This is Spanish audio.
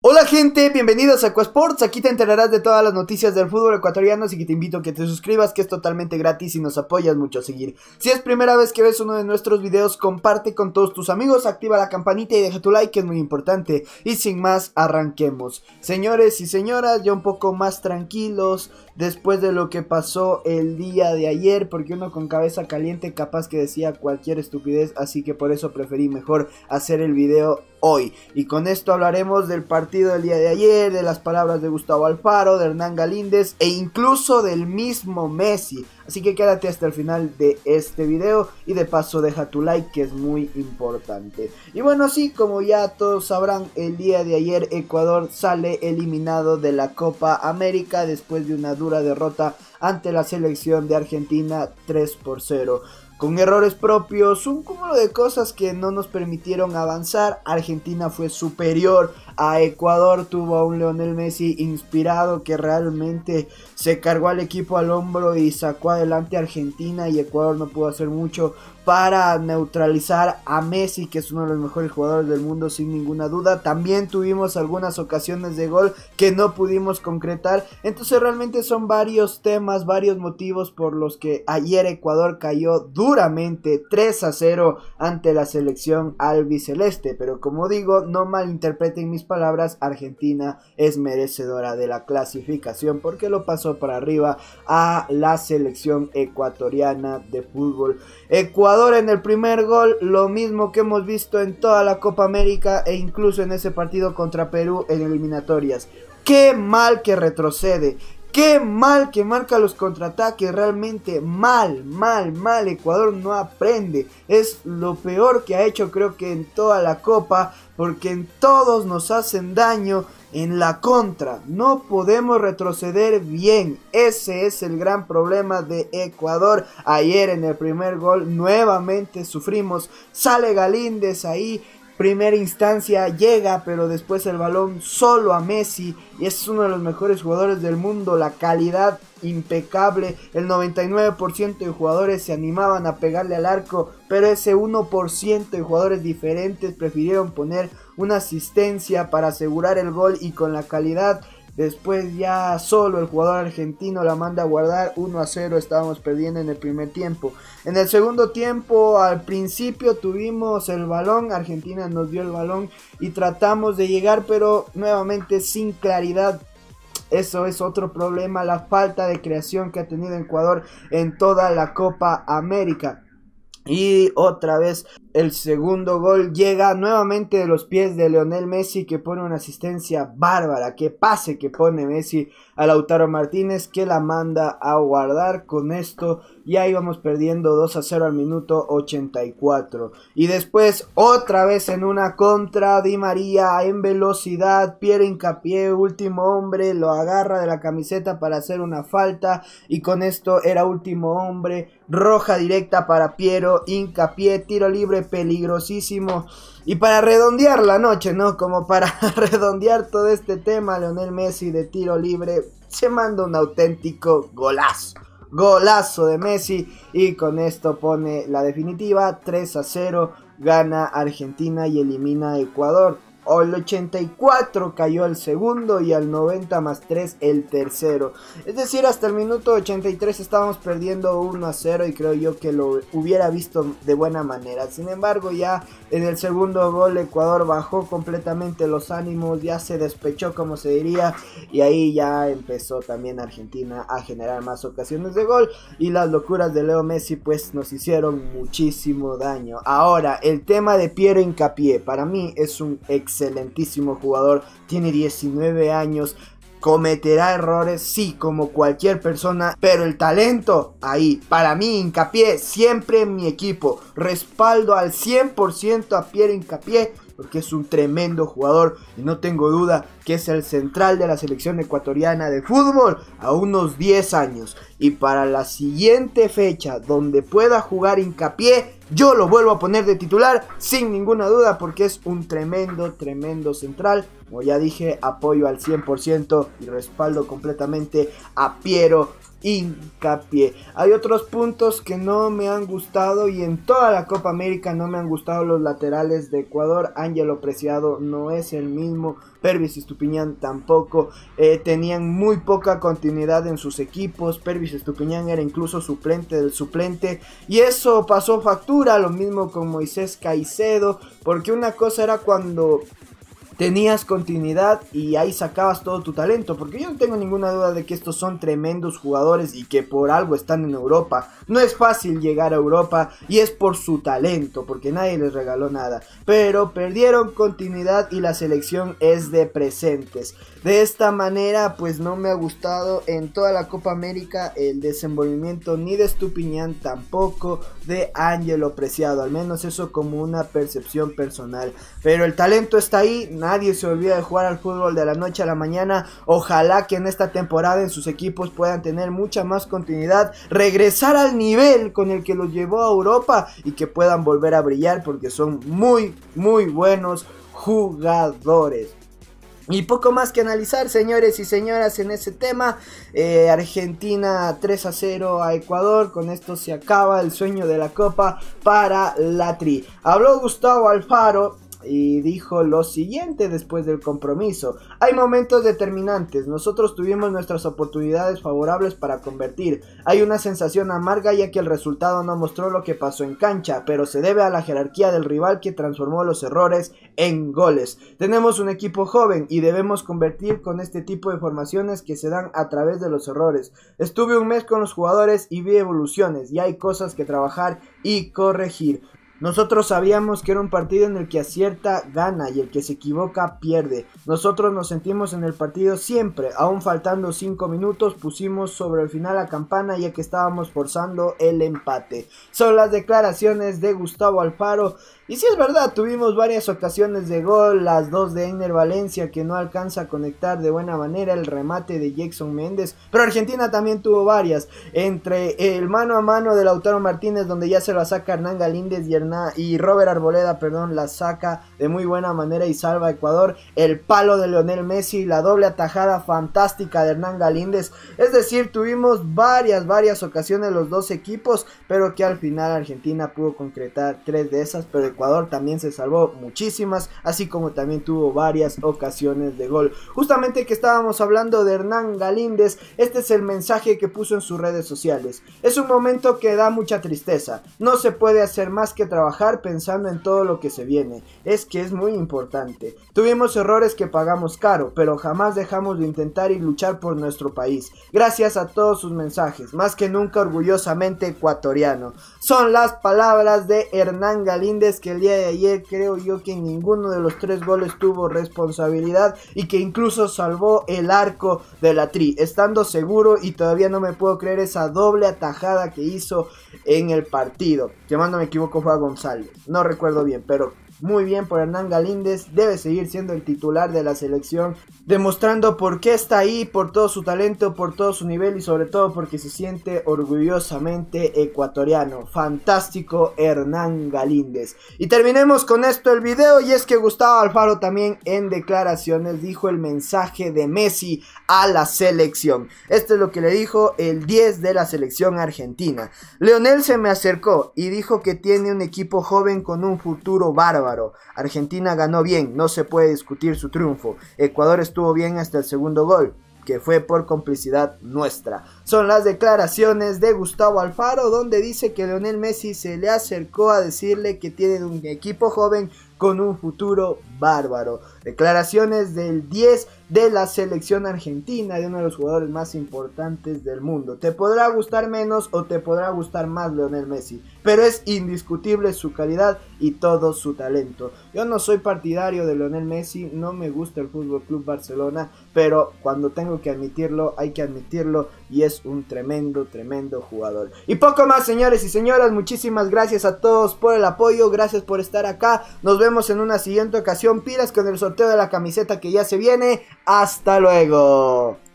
Hola gente, bienvenidos a Aquasports, aquí te enterarás de todas las noticias del fútbol ecuatoriano, así que te invito a que te suscribas, que es totalmente gratis y nos apoyas mucho a seguir. Si es primera vez que ves uno de nuestros videos, comparte con todos tus amigos, activa la campanita y deja tu like, que es muy importante. Y sin más, arranquemos. Señores y señoras, ya un poco más tranquilos después de lo que pasó el día de ayer, porque uno con cabeza caliente capaz que decía cualquier estupidez, así que por eso preferí mejor hacer el video hoy. Y con esto hablaremos del partido del día de ayer, de las palabras de Gustavo Alfaro, de Hernán Galíndez e incluso del mismo Messi. Así que quédate hasta el final de este video y de paso deja tu like, que es muy importante. Y bueno, sí, como ya todos sabrán, el día de ayer Ecuador sale eliminado de la Copa América después de una dura derrota ante la selección de Argentina 3-0. Con errores propios, un cúmulo de cosas que no nos permitieron avanzar. Argentina fue superior a Ecuador, tuvo a un Lionel Messi inspirado que realmente se cargó al equipo al hombro y sacó adelante a Argentina, y Ecuador no pudo hacer mucho para neutralizar a Messi, que es uno de los mejores jugadores del mundo sin ninguna duda. También tuvimos algunas ocasiones de gol que no pudimos concretar. Entonces realmente son varios temas, varios motivos por los que ayer Ecuador cayó duramente 3-0 ante la selección albiceleste. Pero como digo, no malinterpreten mis palabras, Argentina es merecedora de la clasificación porque lo pasó para arriba a la selección ecuatoriana de fútbol. Ecuador en el primer gol, lo mismo que hemos visto en toda la Copa América e incluso en ese partido contra Perú en eliminatorias. Qué mal que retrocede, qué mal que marca los contraataques, realmente mal. Ecuador no aprende, es lo peor que ha hecho creo que en toda la Copa, porque en todos nos hacen daño. En la contra, no podemos retroceder bien. Ese es el gran problema de Ecuador. Ayer en el primer gol nuevamente sufrimos. Sale Galíndez ahí. Primera instancia llega, pero después el balón solo a Messi, y es uno de los mejores jugadores del mundo, la calidad impecable, el 99% de jugadores se animaban a pegarle al arco, pero ese 1% de jugadores diferentes prefirieron poner una asistencia para asegurar el gol, y con la calidad después ya solo el jugador argentino la manda a guardar. 1-0 estábamos perdiendo en el primer tiempo. En el segundo tiempo, al principio tuvimos el balón, Argentina nos dio el balón y tratamos de llegar, pero nuevamente sin claridad. Eso es otro problema, la falta de creación que ha tenido Ecuador en toda la Copa América. Y otra vez el segundo gol llega nuevamente de los pies de Lionel Messi, que pone una asistencia bárbara. Que pase que pone Messi a Lautaro Martínez, que la manda a guardar. Con esto ya íbamos perdiendo 2-0 al minuto 84. Y después otra vez en una contra, Di María en velocidad, Piero Hincapié, último hombre, lo agarra de la camiseta para hacer una falta. Y con esto era último hombre, roja directa para Piero Hincapié, tiro libre peligrosísimo. Y para redondear la noche, ¿no? Como para redondear todo este tema, Lionel Messi de tiro libre se manda un auténtico golazo. Golazo de Messi, y con esto pone la definitiva. 3-0 gana Argentina y elimina a Ecuador. Al 84 cayó el segundo y al 90 más 3 el tercero. Es decir, hasta el minuto 83 estábamos perdiendo 1-0 y creo yo que lo hubiera visto de buena manera. Sin embargo, ya en el segundo gol Ecuador bajó completamente los ánimos, ya se despechó como se diría, y ahí ya empezó también Argentina a generar más ocasiones de gol, y las locuras de Leo Messi pues nos hicieron muchísimo daño. Ahora, el tema de Piero Hincapié, para mí es un excelentísimo jugador, tiene 19 años, cometerá errores, sí, como cualquier persona, pero el talento ahí. Para mí, Hincapié siempre en mi equipo, respaldo al 100% a Piero Hincapié, porque es un tremendo jugador y no tengo duda que es el central de la selección ecuatoriana de fútbol a unos 10 años. Y para la siguiente fecha donde pueda jugar Hincapié, yo lo vuelvo a poner de titular sin ninguna duda, porque es un tremendo central. Como ya dije, apoyo al 100% y respaldo completamente a Piero hincapié. Hay otros puntos que no me han gustado, y en toda la Copa América no me han gustado los laterales de Ecuador. Ángelo Preciado no es el mismo, Pervis Estupiñán tampoco, tenían muy poca continuidad en sus equipos. Pervis Estupiñán era incluso suplente del suplente, y eso pasó factura. Lo mismo con Moisés Caicedo, porque una cosa era cuando tenías continuidad y ahí sacabas todo tu talento, porque yo no tengo ninguna duda de que estos son tremendos jugadores y que por algo están en Europa. No es fácil llegar a Europa y es por su talento, porque nadie les regaló nada, pero perdieron continuidad y la selección es de presentes. De esta manera pues no me ha gustado en toda la Copa América el desenvolvimiento ni de Estupiñán, tampoco de Ángelo Preciado, al menos eso como una percepción personal, pero el talento está ahí. Nadie se olvida de jugar al fútbol de la noche a la mañana. Ojalá que en esta temporada en sus equipos puedan tener mucha más continuidad, regresar al nivel con el que los llevó a Europa y que puedan volver a brillar, porque son muy buenos jugadores. Y poco más que analizar, señores y señoras, en ese tema. Argentina 3-0 a Ecuador. Con esto se acaba el sueño de la Copa para la Tri. Habló Gustavo Alfaro y dijo lo siguiente después del compromiso: hay momentos determinantes, nosotros tuvimos nuestras oportunidades favorables para convertir, hay una sensación amarga ya que el resultado no mostró lo que pasó en cancha, pero se debe a la jerarquía del rival que transformó los errores en goles. Tenemos un equipo joven y debemos convertir con este tipo de formaciones que se dan a través de los errores. Estuve un mes con los jugadores y vi evoluciones, y hay cosas que trabajar y corregir. Nosotros sabíamos que era un partido en el que acierta gana y el que se equivoca pierde. Nosotros nos sentimos en el partido siempre, aún faltando 5 minutos pusimos sobre el final la campana ya que estábamos forzando el empate. Son las declaraciones de Gustavo Alfaro. Y sí, es verdad, tuvimos varias ocasiones de gol, las dos de Einer Valencia que no alcanza a conectar de buena manera, el remate de Jackson Méndez, pero Argentina también tuvo varias, entre el mano a mano de Lautaro Martínez donde ya se la saca Hernán Galíndez y Robert Arboleda, la saca de muy buena manera y salva a Ecuador, el palo de Lionel Messi, la doble atajada fantástica de Hernán Galíndez. Es decir, tuvimos varias ocasiones los dos equipos, pero que al final Argentina pudo concretar 3 de esas, pero Ecuador también se salvó muchísimas, así como también tuvo varias ocasiones de gol. Justamente que estábamos hablando de Hernán Galíndez, este es el mensaje que puso en sus redes sociales: es un momento que da mucha tristeza, no se puede hacer más que trabajar pensando en todo lo que se viene, es que es muy importante. Tuvimos errores que pagamos caro, pero jamás dejamos de intentar y luchar por nuestro país. Gracias a todos sus mensajes, más que nunca orgullosamente ecuatoriano. Son las palabras de Hernán Galíndez, que el día de ayer creo yo que en ninguno de los 3 goles tuvo responsabilidad y que incluso salvó el arco de la Tri, estando seguro, y todavía no me puedo creer esa doble atajada que hizo en el partido, que más no me equivoco fue a González, no recuerdo bien, pero muy bien por Hernán Galíndez, debe seguir siendo el titular de la selección, demostrando por qué está ahí, por todo su talento, por todo su nivel y sobre todo porque se siente orgullosamente ecuatoriano. Fantástico Hernán Galíndez. Y terminemos con esto el video, y es que Gustavo Alfaro también en declaraciones dijo el mensaje de Messi a la selección. Esto es lo que le dijo el 10 de la selección argentina: Lionel se me acercó y dijo que tiene un equipo joven con un futuro bárbaro. Argentina ganó bien, no se puede discutir su triunfo. Ecuador estuvo bien hasta el segundo gol, que fue por complicidad nuestra. Son las declaraciones de Gustavo Alfaro, donde dice que Lionel Messi se le acercó a decirle que tiene un equipo joven con un futuro bárbaro. Declaraciones del 10 de la selección argentina, de uno de los jugadores más importantes del mundo. Te podrá gustar menos o te podrá gustar más Lionel Messi, pero es indiscutible su calidad y todo su talento. Yo no soy partidario de Lionel Messi, no me gusta el FC Barcelona, pero cuando tengo que admitirlo, hay que admitirlo, y es un tremendo jugador. Y poco más, señores y señoras, muchísimas gracias a todos por el apoyo, gracias por estar acá, nos vemos en una siguiente ocasión, pilas con el sorteo de la camiseta que ya se viene. Hasta luego.